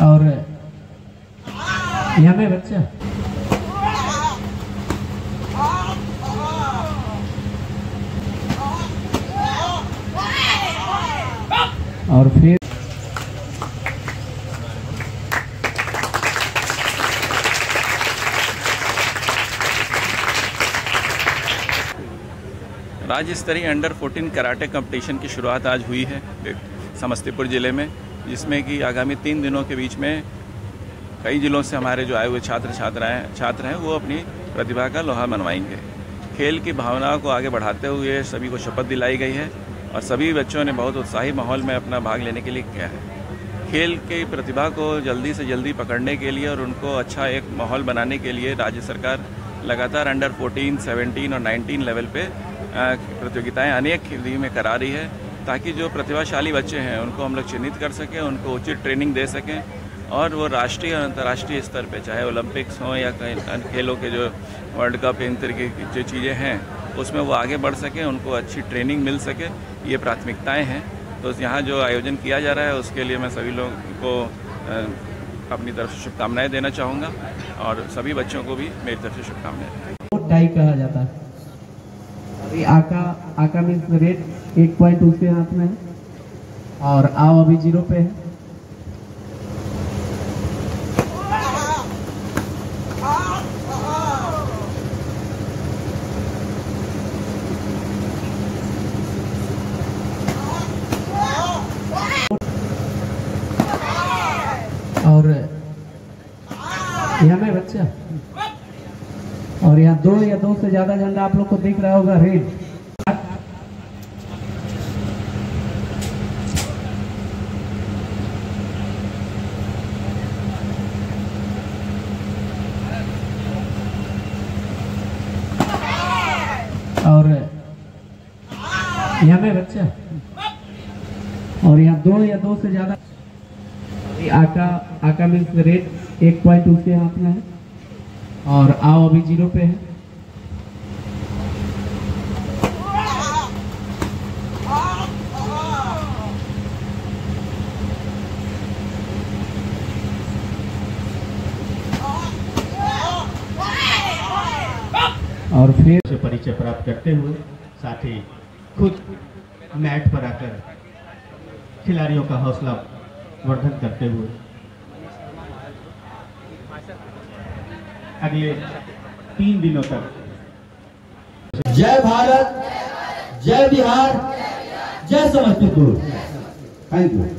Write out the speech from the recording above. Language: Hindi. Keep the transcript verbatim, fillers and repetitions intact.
और यहाँ में बच्चा और फिर राज्य स्तरीय अंडर फोर्टीन कराटे कंपटीशन की शुरुआत आज हुई है समस्तीपुर ज़िले में, जिसमें कि आगामी तीन दिनों के बीच में कई जिलों से हमारे जो आए हुए छात्र छात्राएं छात्र हैं वो अपनी प्रतिभा का लोहा मनवाएंगे। खेल की भावनाओं को आगे बढ़ाते हुए सभी को शपथ दिलाई गई है और सभी बच्चों ने बहुत उत्साही माहौल में अपना भाग लेने के लिए किया है। खेल की प्रतिभा को जल्दी से जल्दी पकड़ने के लिए और उनको अच्छा एक माहौल बनाने के लिए राज्य सरकार लगातार अंडर फोर्टीन, सेवनटीन और नाइनटीन लेवल पे प्रतियोगिताएं अनेक हिंदी में करा रही है, ताकि जो प्रतिभाशाली बच्चे हैं उनको हम लोग चिन्हित कर सकें, उनको उचित ट्रेनिंग दे सकें और वो राष्ट्रीय और अंतर्राष्ट्रीय स्तर पे, चाहे ओलंपिक्स हों या कई अन्य खेलों के जो वर्ल्ड कप इन तरीके की जो चीज़ें हैं उसमें वो आगे बढ़ सकें, उनको अच्छी ट्रेनिंग मिल सके। ये प्राथमिकताएं हैं। तो यहाँ जो आयोजन किया जा रहा है उसके लिए मैं सभी लोगों को अपनी तरफ से शुभकामनाएँ देना चाहूँगा और सभी बच्चों को भी मेरी तरफ से शुभकामनाएँ। टाई कहा जाता है। अभी आका आका मीन्स रेड एक पॉइंट उसके हाथ में है और आओ अभी जीरो पे है। और यहाँ में बच्चा और यहाँ दो या दो से ज्यादा झंडा आप लोग को दिख रहा होगा रेड। और यहाँ में बच्चा और यहाँ दो या दो से ज्यादा आका आका मीन्स रेड एक पॉइंट उसके हाथ में है और आओ अभी जीरो पे है। और फिर से परिचय प्राप्त करते हुए साथ ही खुद मैट पर आकर खिलाड़ियों का हौसला वर्धन करते हुए अगले तीन दिनों तक जय भारत, जय बिहार, जय समस्तीपुर। Thank you.